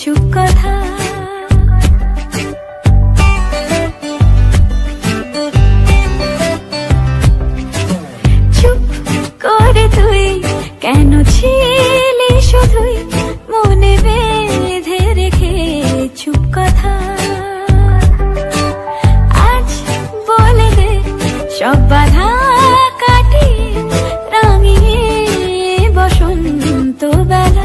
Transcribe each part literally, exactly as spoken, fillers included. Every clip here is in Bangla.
চুপ কথা চুপ করে তুই কেন ছিলি শুধুই মনে বেঁধে রেখে চুপ কথা আজ বলে দে সব বাধা কাটিয়ে রাঙিয়ে বসন্ত বেলা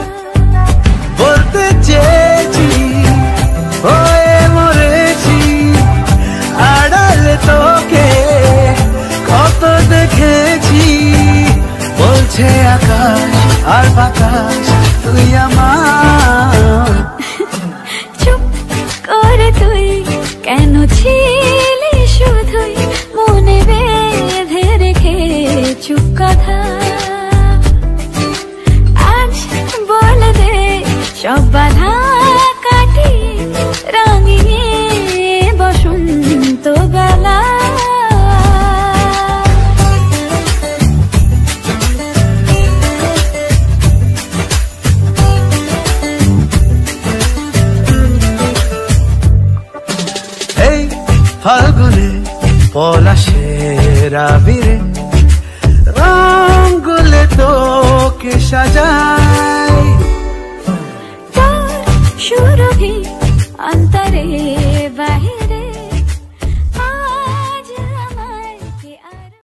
বলতে চেয়েছি হয়ে মরেছি আড়ালে তোকে কত দেখেছি বলছে আকাশ আর বাতাস তুই আমার চুপ করে তুই কেন ছিলি শুধুই মনে বেঁধে রেখে চুপ কথা আজ বলে দে সব বাধা কাটিয়ে রাঙিয়ে বসন্ত বেলা এই ফাল্গুনে পলাশের আবিরে রঙগুলো তোকে সাজাই তোর সুরভি অন্তরে